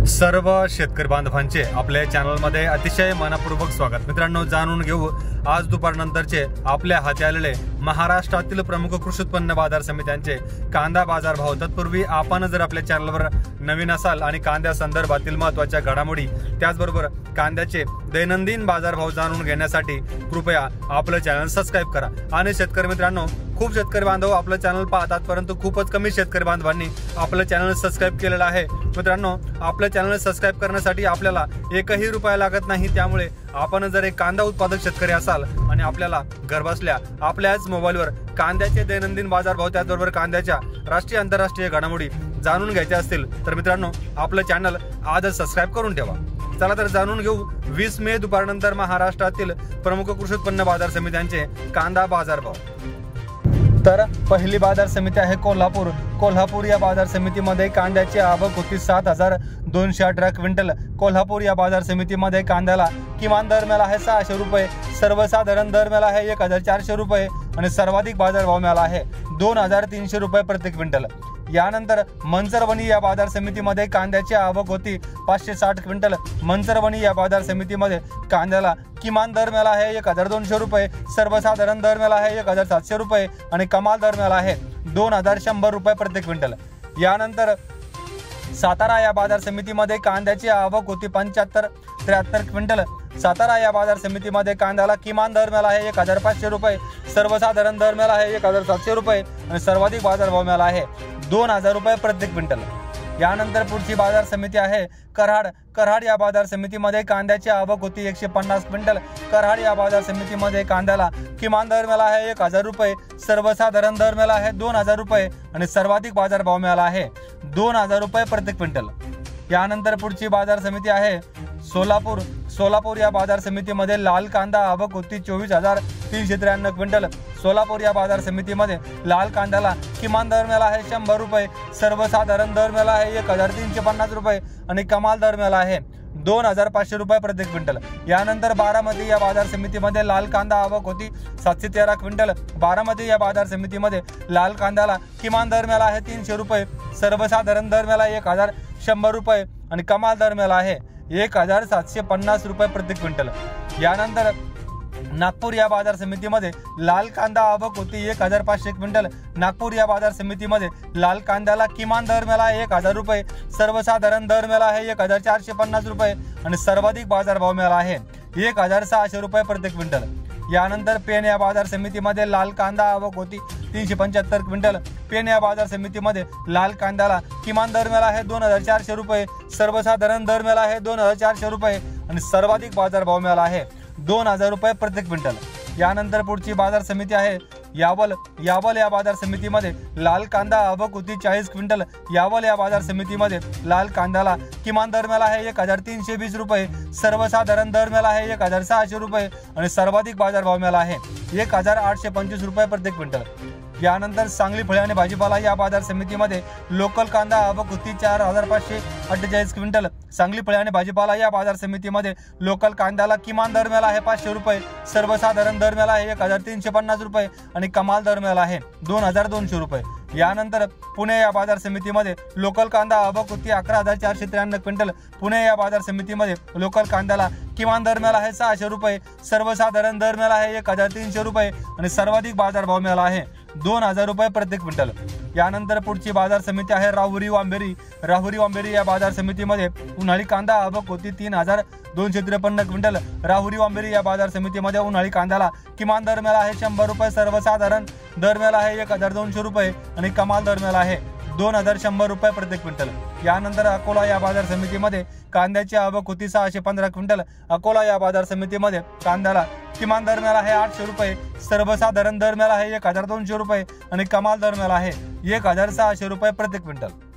सर्व शेतकरी बांधवांचे आपल्या चॅनलमध्ये अतिशय मनपूर्वक स्वागत। मित्रांनो, जाणून घेऊ आज दुपारनंतरचे आपल्या हाती आलेले महाराष्ट्रातील प्रमुख कृषी उत्पन्न बाजार समित्यांचे कांदा बाजार भाव। तत्पूर्वी आपण जर आपल्या चॅनलवर नवीन असाल आणि कांद्या संदर्भातील महत्त्वाच्या घडामोडी त्याचबरोबर कांद्याचे दैनंदिन बाजार भाव जाणून घेण्यासाठी कृपया आपलं चॅनल सबस्क्राइब करा। आणि शेतकरी मित्रांनो, खूप शेतकरी बांधव आपलं चॅनल पाहतात, परंतु खूपच कमी शेतकरी बांधवांनी आपलं चॅनल सबस्क्राइब केलेलं आहे। मित्रांनो, आपलं चॅनल सबस्क्राइब करण्यासाठी आपल्याला एकही रुपया लागत नाही। त्यामुळे आपण जर एक कांदा उत्पादक शेतकरी असाल आणि आपल्याला घरबसल्या आपल्याच मोबाईलवर कांद्याचे दैनंदिन बाजार भाव त्याचबरोबर कांद्याच्या राष्ट्रीय आंतरराष्ट्रीय घडामोडी जाणून घ्यायचे असतील तर मित्रांनो, आपलं चॅनल आजच सबस्क्राइब करून ठेवा। चला तर जाणून घेऊ 20 मे दुपारनंतर महाराष्ट्रातील प्रमुख कृषी उत्पन्न बाजार समित्यांचे कांदा बाजार भाव। तर पहिली बाजार समिती आहे कोल्हापूर या बाजार समितीमध्ये कांद्याची आवक होती 7218 क्विंटल। कोल्हापूर या बाजार समितीमध्ये कांद्याला किमान दर मिळाला आहे 600 रुपये, सर्वसाधारण दर मिळाला आहे 1400 रुपये आणि सर्वाधिक बाजार भाव मिळाला आहे 2300 रुपये प्रति क्विंटल। यानंतर मंचरवणी या बाजार समितीमध्ये कांद्याची आवक होती 560 क्विंटल। मंचरवणी या बाजार समितीमध्ये कांद्याला किमान दर मिळाला आहे 1200 रुपये, सर्वसाधारण दर मिळाला आहे 1700 रुपये आणि कमाल दर मिळाला आहे 2100 रुपये प्रति क्विंटल। यानंतर सातारा या बाजार समितीमध्ये कांद्याची आवक होती 75-73 क्विंटल। सातारा या बाजार समितीमध्ये कांद्याला किमान दर मिळाला आहे 1500 रुपये, सर्वसाधारण दर मिळाला आहे 1700 रुपये आणि सर्वाधिक बाजार भाव मिळाला आहे 2000 रुपये प्रति क्विंटल। यानंतर पुढची बाजार समिती आहे कराड या बाजार समितीमध्ये कांद्याची आवक होती 150 क्विंटल। कराड या बाजार समितीमध्ये कांद्याला किमान दर मिळाला आहे 1000 रुपये, सर्वसाधारण दर मिळाला आहे 2000 रुपये आणि सर्वाधिक बाजार भाव मिळाला आहे 2000 रुपये प्रति क्विंटल। यानंतर पुढची बाजार समिती आहे सोलापूर या बाजार समितीमध्ये लाल कांदा आवक होती 24393 क्विंटल। सोलापूर या बाजार समितीमध्ये लाल कांद्याला किमान दर मिळाला आहे 100 रुपये, सर्वसाधारण दर मिळाला आहे 1350 रुपये आणि कमाल दर मिळाला आहे 2500 रुपये प्रति क्विंटल। यानंतर बारामती या बाजार समितीमध्ये लाल कांदा आवक होती 713 क्विंटल। बारामती या बाजार समितीमध्ये लाल कांद्याला किमान दर मिळाला आहे 300 रुपये, सर्वसाधारण दर मिळाला 1100 रुपये आणि कमाल दर मिळाला आहे 1750 रुपये प्रति क्विंटल। यानंतर नागपूर या बाजार समितीमध्ये लाल कांदा आवक होती 1500 क्विंटल। नागपूर या बाजार समितीमध्ये लाल कांद्याला किमान दर मिळाला आहे 1000 रुपये, सर्वसाधारण दर मिळाला आहे 1450 रुपये आणि सर्वाधिक बाजार भाव मिळाला आहे 1600 रुपये प्रति क्विंटल। यानंतर पेण या बाजार समितीमध्ये लाल कांदा आवक होती 375 क्विंटल। पेण या बाजार समितीमध्ये लाल कांद्याला किमान दर मिळाला आहे 2400 रुपये, सर्वसाधारण दर मिळाला आहे 2400 रुपये आणि सर्वाधिक बाजार भाव मिळाला आहे 2000 रुपये प्रति क्विंटल। यानंतर पुढची बाजार समिती आहे यावल या बाजार समितीमध्ये लाल कांदा आवक होती 40 क्विंटल। यावल या बाजार समितीमध्ये लाल कांद्याला किमान दर मिळाला आहे 1320 रुपये, सर्वसाधारण दर मिळाला आहे 1600 रुपये आणि सर्वाधिक बाजार भाव मिळाला आहे 1825 रुपये प्रति क्विंटल। यानंतर सांगली फळे आणि भाजीपाला या बाजार समितीमध्ये लोकल कांदा आवक होती 4548 क्विंटल। सांगली फळे आणि भाजीपाला या बाजार समितीमध्ये लोकल कांद्याला किमान दर मिळाला आहे 500 रुपये, सर्वसाधारण दर मिळाला आहे 1350 रुपये आणि कमाल दर मिळाला आहे 2200 रुपये। यानंतर पुणे या बाजार समितीमध्ये लोकल कांदा आवक होती 11493 क्विंटल। पुणे या बाजार समितीमध्ये लोकल कांद्याला किमान दर मिळाला आहे 600 रुपये, सर्वसाधारण दर मिळाला आहे 1300 रुपये आणि सर्वाधिक बाजार भाव मिळाला आहे 2000 रुपये प्रति क्विंटल। यानंतर पुढची बाजार समिती आहे राहुरी वांबेरी या बाजार समितीमध्ये उन्हाळी कांदा आवक होती 3253 क्विंटल। राहुरी वांबेरी या बाजार समितीमध्ये उन्हाळी कांद्याला किमान दर मिळाला आहे 100 रुपये, सर्वसाधारण दर मिळाला आहे 1200 रुपये आणि कमाल दर मिळाला आहे 2100 रुपये प्रति क्विंटल। यानंतर अकोला या बाजार समितीमध्ये कांद्याची आवक होती 615 क्विंटल। अकोला या बाजार समितीमध्ये कांद्याला किमान दर मिळाला आहे 800 रुपये, सर्वसाधारण दर मिळाला आहे 1200 रुपये आणि कमाल दर मिळाला आहे 1600 रुपये प्रति क्विंटल।